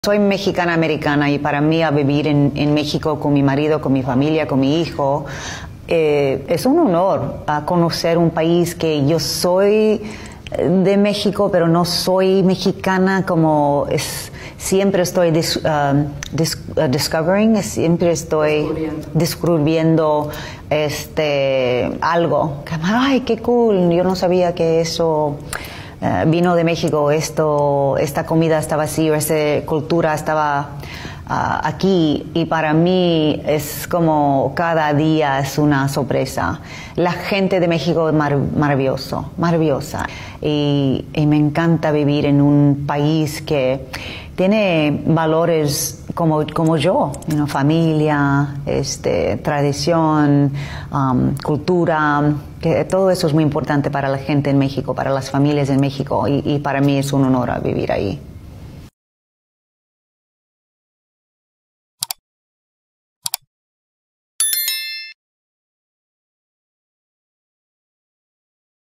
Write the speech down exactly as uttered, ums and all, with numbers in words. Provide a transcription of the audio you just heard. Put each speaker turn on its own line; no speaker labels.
Soy mexicana americana y para mí a vivir en, en México con mi marido, con mi familia, con mi hijo, eh, es un honor a conocer un país que yo soy de México, pero no soy mexicana como es, siempre estoy dis, uh, dis, uh, discovering, siempre estoy descubriendo, descubriendo este, algo. Ay, qué cool, yo no sabía que eso... Uh, vino de México, esto, esta comida estaba así, o esta cultura estaba uh, aquí, y para mí es como cada día es una sorpresa. La gente de México es mar maravilloso, maravillosa, y, y me encanta vivir en un país que tiene valores como, como yo, you know, familia, este, tradición, um, cultura, que todo eso es muy importante para la gente en México, para las familias en México, y, y para mí es un honor vivir ahí.